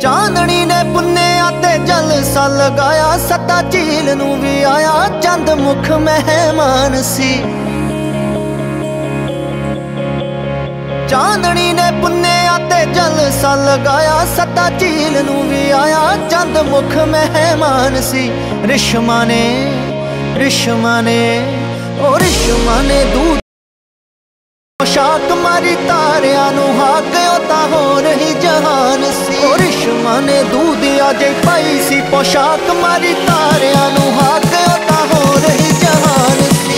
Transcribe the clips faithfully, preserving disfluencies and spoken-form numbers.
चांदनी ने पुन्नेया ते जलसा लगाया, सता झील नू भी आया चंद मुख मेहमान सी। चांदनी ने पुन्नेया ते जलसा लगाया, सता झील नू भी आया चंद मुख मेहमान सी। रिश्मा ने रिश्मा ने ओ रिश्मा ने दूध पोशाक मारी तारिया नू हाक ओता हो रही जहान सी। ओ रिश्मा ने दूध अज पाई सी, पोशाक मारी तारिया नू हाक ओता हो रही जहान सी।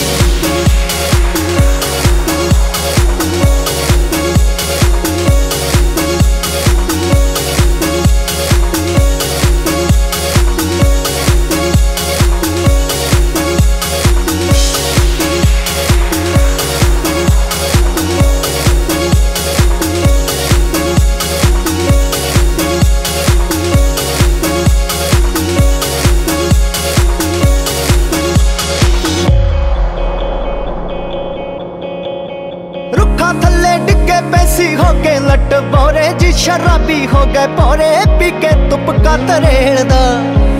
थल्ले डिगे पैसी हो के लट बोरे जी, शराबी हो गए पोरे पी के तुपका तरेड़ दा।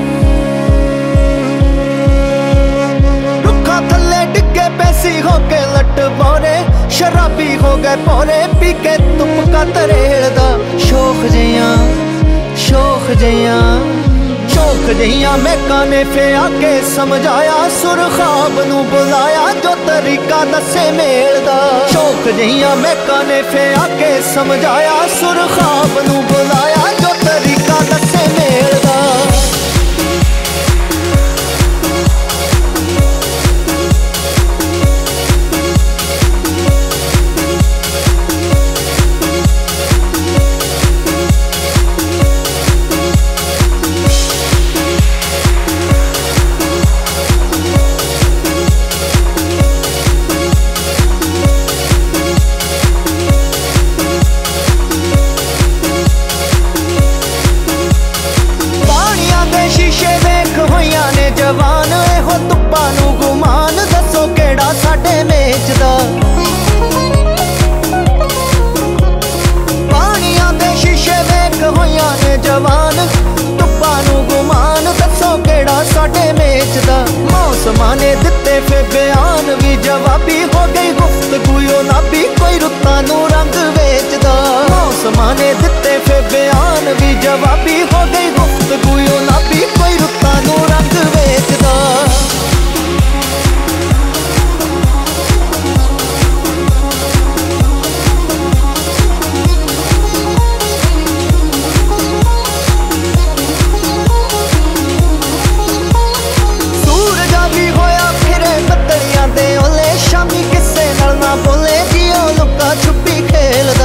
रुखा थल्ले डिगे पैसी हो के लट बोरे, शराबी हो गए पोरे पी के तुपका तरेड़ दा। शोख जिया शोख जिया शोख जिया मैका ने फिर आके समझाया, सुर ख्वाब नू बुलाया जो तरीका दसे मेल दा। शोख जिया मैका ने फिर आके समझाया, सुर ख्वाब नू बुलाया जो तरीका दसे मेल दा। जवान एहो तुप्पा नू गुमान, दसो केड़ा साडे मेचदा। पानिया दे शीशे वेख होइया ने जवान, तुप्पा नू गुमान, दसो केड़ा साडे मेचदा। मौसमां ने दिते फे बयान भी जवाबी, हो गई गुफ्तगू ना भी कोई रुत्तां नू रंग वेचदा। मौसमां ने दिते फे बयान भी जवाबी, हो गई गुफ्तगू ना भी कोई रुत्तां नू रंग वेचदा। सूरजा भी होया फिरे बदलियां दे ओले, शामी किसे नाल ना बोले जी ओ लुका छुपी खेलदा।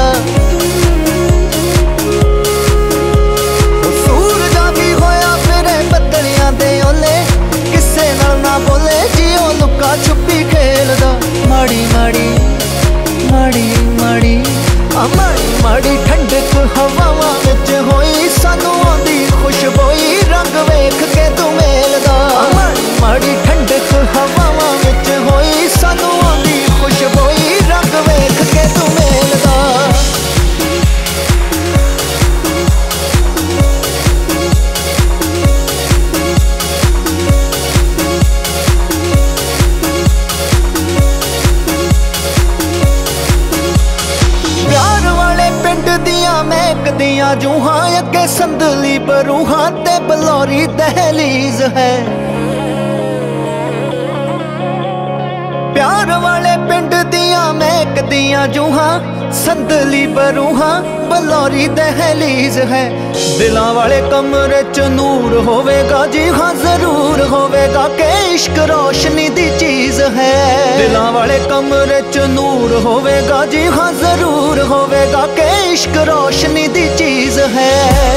बोले जी ओ लुका छुपी खेलदा। माड़ी माड़ी माड़ी माड़ी आ माड़ी माड़ी ठंडक हवावां विच होई, सानू आंदी खुशबोई रंग वेख के तू मेलदा। माड़ी माड़ी ठंडक हवावां विच होई, सानू आंदी खुशबोई रंग वेख के तू मेलदा। महकदियां जूहां अगे संदली बरूहां ते बलौरी दहलीज है। प्यार वाले पिंड दियां महकदियां जूहां, संदली बरूहां बलौरी दहलीज है। दिलां वाले कमरे च नूर होवेगा जी हाँ जरूर होवेगा, के इश्क रोशनी दी चीज है। दिलां वाले कमरे च नूर होवेगा जी हाँ जरूर होवेगा, के इश्क रोशनी दी चीज है।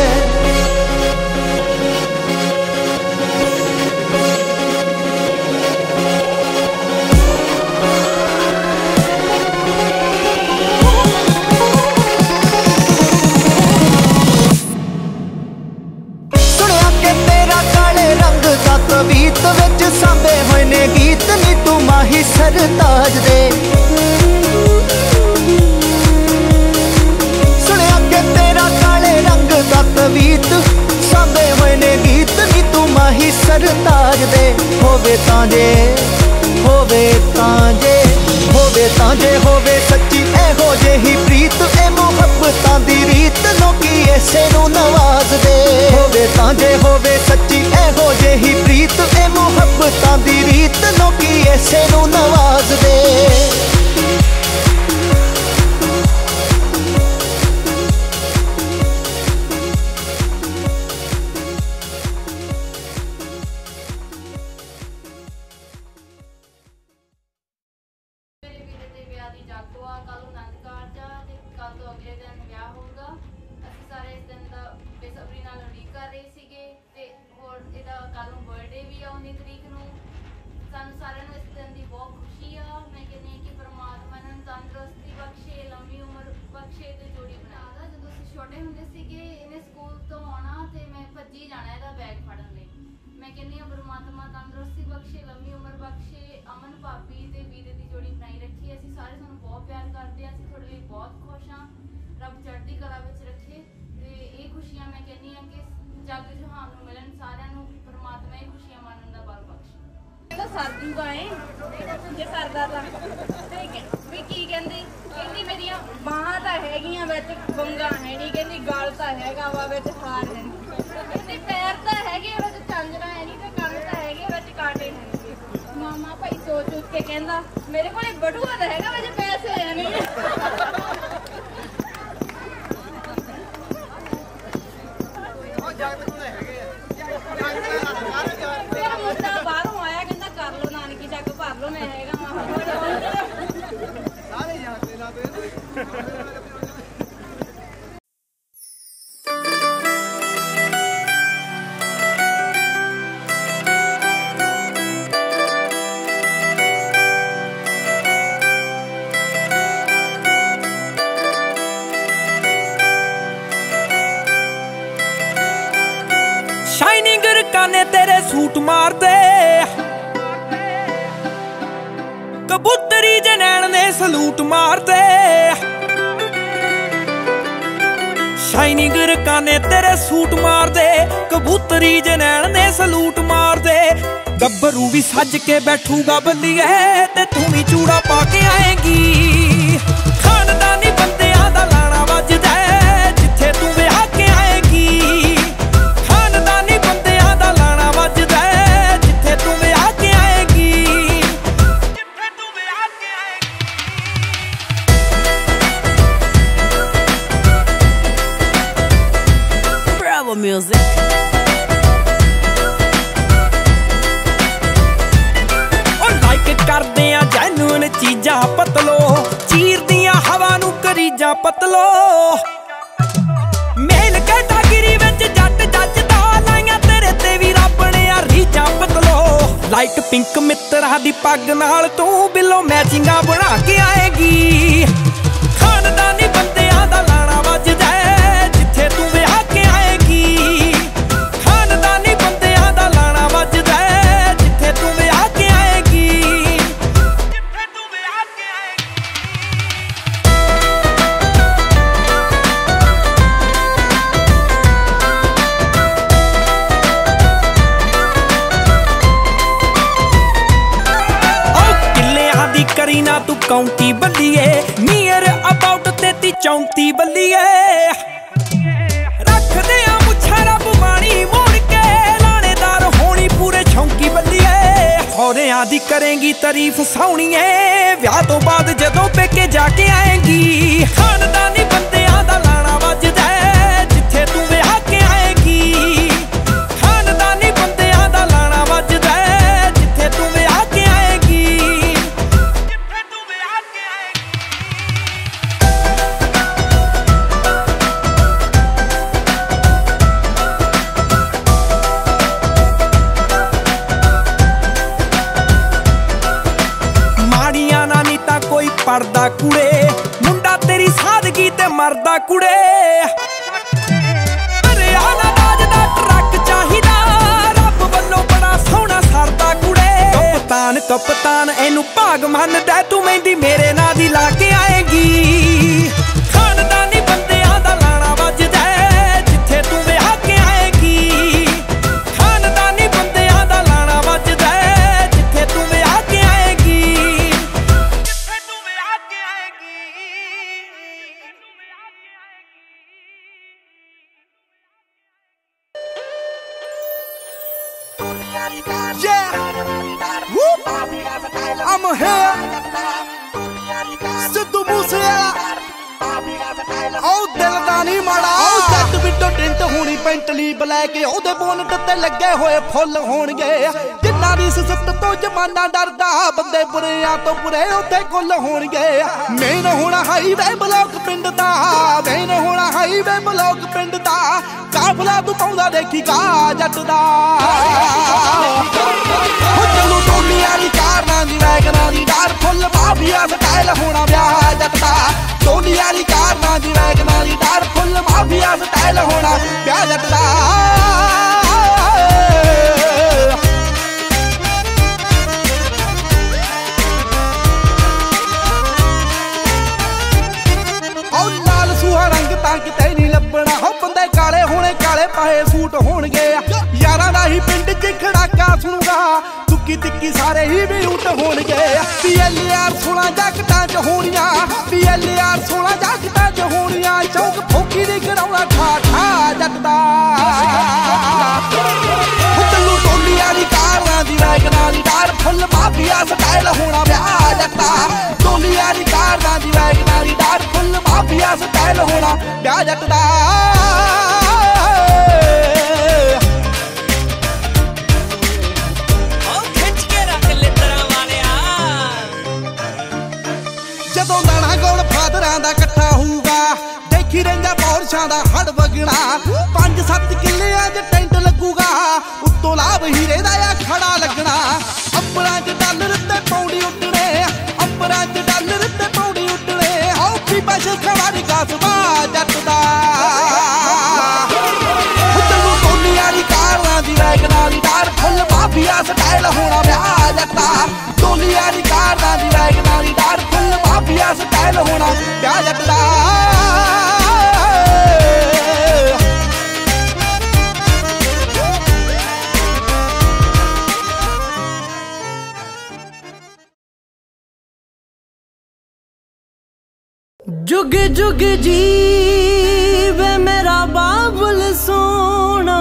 तवीत विच सांभे होए ने गीत नी तू माही सरताज दे। सुनिया के तेरा काले रंग दा तवीत होवे तां जे होवे तां जे होवे तां जे होवे सच्ची एहो जेही प्रीत ए मुहब्बतां दी रीत लोकी ऐसे नूं नवाज दे। होवे तां जे होवे सच्ची एहो जेही प्रीत ए मुहब्बतां दी रीत लोकी ऐसे नूं नवाज दे। शाइनिंग रकाने तेरे सूट मार दे, कबूतरी जनैन ने सलूट मार दे। शाइनिंग रकाने तेरे सूट मार दे, कबूतरी जनैन ने सलूट मार दे। गब्बरू भी सज के बैठूगा बल्लिए ते तू भी चूड़ा पा के आएगी। खानदानी बंदियां दा लाना वजदा जिथे तू विआह के आएगी। खानदानी बंदियां दा लाना वजदा जिथे तू विआह के आएगी। जिथे तू विआह के आएगी। Bravo music। करदे आ जैनून चीजां पतलो, चीर दियां हवा नू करीजां पतलो। मेल कैटागिरी विच जट जजदा, लाइयां तेरे ते भी रब ने आ रीजां पतलो। लाइट पिंक मित्तरा दी पग नाल तू बिलो मैचिंगां बना के आएगी। खानदानी बंदियां दा लाना वजदा जिथे तू विआह के आएगी। खानदानी बंदियां दा लाना वजदा जिथे तू विआह के आएगी। करी ना तू काउंटी बल्लिए, नियर अबाउट तेती चौंती बल्लिए। रख दे आ मुछा रब मानी मोड़ के, लानेदार होनी पूरे छौंकी बल्लिए। होरियां दी करेंगी तारीफ सोहणीए, विआह तो बाद जदों पेके जाके आएगी। खानदानी बंदियां दा लाना वजदा जिथे तू विआह के आएगी। खानदानी बंदियां दा लाना वजदा जिथे तू विआह के आएगी। पढ़दा कुड़े मुंडा तेरी सादगी ते मरदा कुड़े। हरियाणा राज दा ट्रक चाहिदा, रब वल्लों बड़ा सोहना सरदा कुड़े। कप्तान कप्तान एनू भाग मनदा, तू मेहंदी मेरे नां दी ला के आएगी। खानदानी बंदियां दा लाना वजदा जिथे तू विआह के आएगी। खानदानी बंदियां दा लाना वजदा Yeah, whoop, I'm here. Sidhu Moosewala ਉਹ ਦਿਲ ਦਾ ਨਹੀਂ ਮਾੜਾ ਉਹ ਜੱਟ ਵਿੱਚੋਂ ਟਿੰਟ ਹੋਣੀ ਪੈਂਟਲੀ ਬਲੈਕ ਉਹਦੇ ਬੋਨਟ ਤੇ ਲੱਗੇ ਹੋਏ ਫੁੱਲ ਹੋਣਗੇ ਜਿੰਨਾ ਦੀ ਸਿੱਤ ਤੋਂ ਜਮਾਨਾ ਡਰਦਾ ਬੰਦੇ ਬੁਰਿਆਂ ਤੋਂ ਬੁਰੇ ਉੱਥੇ ਕੁੱਲ ਹੋਣਗੇ ਮੇਨ ਹੋਣਾ ਹਾਈਵੇ ਬਲੌਕ ਪਿੰਡ ਦਾ ਮੇਨ ਹੋਣਾ ਹਾਈਵੇ ਬਲੌਕ ਪਿੰਡ ਦਾ ਕਾਫਲਾ ਤੂੰ ਪਾਉਂਦਾ ਦੇਖੀ ਕਾ ਜੱਟ ਦਾ ਉਹ ਚਲੋ ਟੋਲੀਆਂ ਦੀ ਕਾਰਾਂ ਦੀ ਵੈਗਨਾਂ ਦੀ ਡਾਰ ਫੁੱਲ ਮਾਫੀਆ ਸਟਾਈਲ ਹੋਣਾ ਵਿਆਹ ਜੱਟ ਦਾ ਟੋਲੀਆਂ ਦੀ ਕਾਰਾਂ ਦੀ ਵੈਗਨਾਂ ਦੀ ਡਾਰ ਫੁੱਲ ਮਾਫੀਆ ਸਟਾਈਲ ਹੋਣਾ ਵਿਆਹ ਜੱਟ ਦਾ ਰੰਗ ਤਾਂ ਕਿਤੇ ਨਹੀਂ ਲੱਭਣਾ ਹੋ ਬੰਦੇ ਕਾਲੇ ਹੋਣੇ ਕਾਲੇ ਪਾਏ ਸੂਟ ਹੋਣਗੇ ਯਾਰਾਂ ਦਾ ਹੀ ਪਿੰਡ 'ਚ ਖੜਾਕਾ ਸੁਣੂਗਾ ਤੁੱਕੀ ਤਿੱਕੀ ਸਾਰੇ ਹੀ ਵੀ ਉੱਟ ਹੋਣਗੇ ਪੀ ਐਲ ਆਰ ਸੋਲਾਂ ਜੱਟਾਂ 'ਚ ਹੋਣੀਆਂ ਪੀ ਐਲ ਆਰ ਸੋਲਾਂ ਜੱਟਾਂ 'ਚ ਹੋਣੀਆਂ ਚੌਕ ਫੋਕੀ ਦੀ ਕਰਾਉਣਾ ਠਾ ਠਾ ਜੱਟ ਦਾ ਤੈਨੂੰ ਟੋਲੀਆਂ ਦੀ ਕਾਰਾਂ ਦੀ ਵੈਗਨਾਂ ਦੀ ਡਾਰ ਫੁੱਲ ਮਾਫੀਆ ਸਟਾਈਲ ਹੋਣਾ ਵਿਆਹ ਜੱਟਾ ਟੋਲੀਆਂ ਦੀ ਕਾਰਾਂ ਦੀ ਵੈਗਨਾਂ ਦੀ ਡਾਰ ਫੁੱਲ ਮਾਫੀਆ ਸਟਾਈਲ ਹੋਣਾ ਵਿਆਹ ਜੱਟ ਦਾ ਜਦੋਂ ਦਾਣਾ ਕੋਲ ਫਾਦਰਾਂ ਦਾ ਇਕੱਠਾ ਹੋਊਗਾ ਦੇਖੀ ਰਹਿੰਦਾ ਪੌਰਸ਼ਾਂ ਦਾ ਹੜ ਵਗਣਾ ਪੰਜ ਸੱਤ ਕਿੱਲਿਆਂ 'ਚ ਟੈਂਟ ਲੱਗੂਗਾ ਉੱਤੋਂ ਲਾਭ ਹੀਰੇ ਦਾ ਆ ਖੜਾ ਲੱਗਣਾ ਅੰਬਰਾਂ 'ਚ ਡਾਲਰ ਤੇ ਪੌੜੀ ਉੱਡਣੇ ਅੰਬਰਾਂ 'ਚ ਡਾਲਰ ਤੇ ਪੌੜੀ ਉੱਡਣੇ ਹੋ ਵੀ ਬਸ ਖਵਾਰੀ ਕਾਸਵਾ ਜੱਟ ਦਾ ਤੈਨੂੰ ਟੋਲੀਆਂ ਦੀ ਕਾਰਾਂ ਦੀ ਵੈਗਨਾਂ ਦੀ ਡਾਰ ਫੁੱਲ ਮਾਫੀਆ ਸਟਾਈਲ ਹੋਣਾ ਵਿਆਹ ਜੱਟ ਦਾ ਟੋਲੀਆਂ ਦੀ ਕਾਰਾਂ ਦੀ ਵੈਗਨਾਂ ਦੀ ਡਾਰ ਫੁੱਲ ਮਾਫੀਆ ਸਟਾਈਲ ਹੋਣਾ ਵਿਆਹ ਜੱਟ ਦਾ जुग जुग जीवे मेरा बाबुल सोना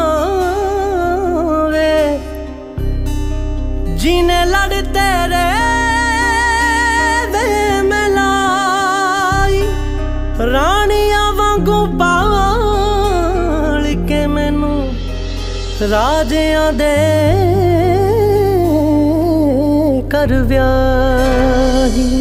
वे जीने लड़ तेरे दे मलाई रानिया वांगू पाल के मैनू राजियां दे कर व्याही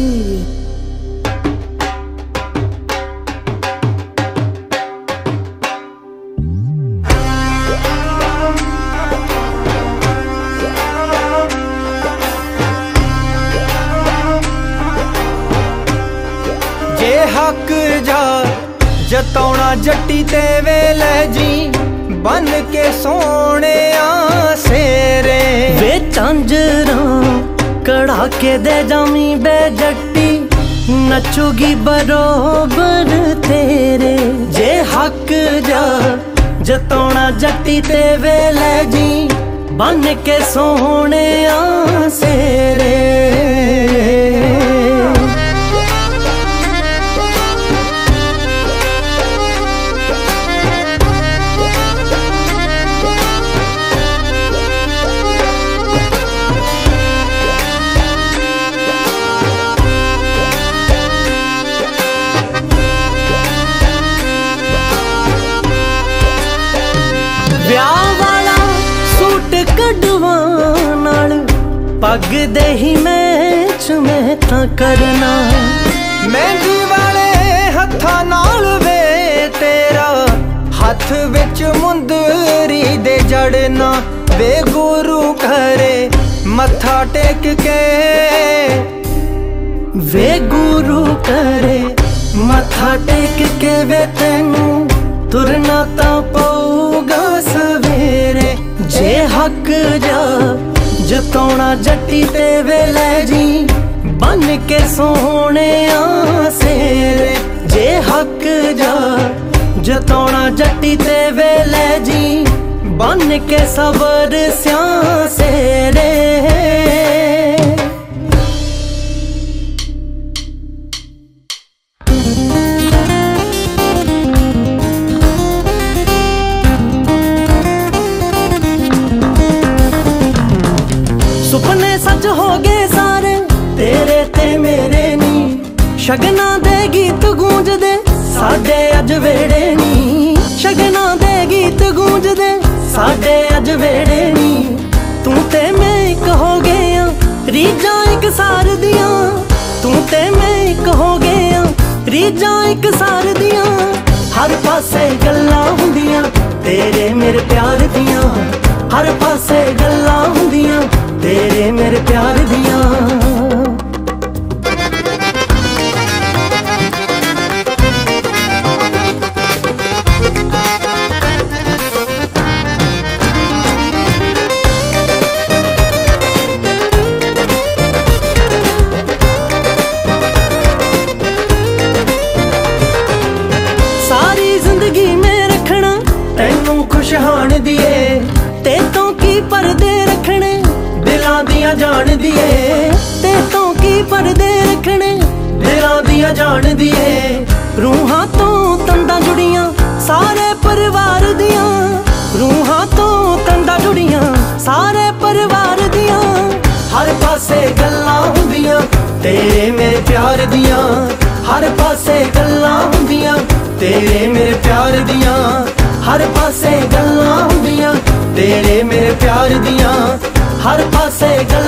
हक जा जतौना जट्टी ते वेले जी बन के सोने सेरे वे झांजरा कड़ा के दे जामी बे जट्टी नचुगी बरोबर तेरे जे हक जा जतौना जट्टी ते वेले जी बन के सोने सेरे पग दे ही मैच मैं तां करना मेहंदी वाले हत्था नाल वे तेरा हथ विच मुंदरी दे जड़ना वे गुरु घरे मत्था टेक के वे गुरु घरे मत्था टेक के वे तैनू तुरना तां पऊगा सवेरे जे हक जा जतौना जट्टी ते वेले जी बन के सोने सेरे जे हक जा जतौना जट्टी ते वेले जी बन के सबर स्या सेरे च हो गए सारे तेरे ते मेरे नी। शगना दे गीत गूंजदे साडे अज वेड़े नी। शगना दे गीत गूंजदे साडे अज वेड़े नी। तू ते मैं एक हो गए आ रीजां एक सार दियां। तू ते मैं एक हो गए आ रीजां एक सार दियां। हर पासे गल्लां हुंदियां तेरे मेरे प्यार दियां। हर पासे गल्लां हुंदियां तेरे मेरे प्यार दियां। खुशहान दिए ते तो की पर्दे रखने दिलां दियां जान दिए। ते तो की पर्दे रखने दिलां दियां जान दिए। रूहां तो तंदा जुड़ियां सारे परिवार दियां। रूहां तो तंदा जुड़ियां सारे परिवार दियां। हर पासे गल्लां हुंदियां तेरे मेरे प्यार दियां। हर पासे गल्लां हुंदियां तेरे मेरे प्यार दियां। हर पासे गल्लां हुंदियां तेरे मेरे प्यार दियां। हर पासे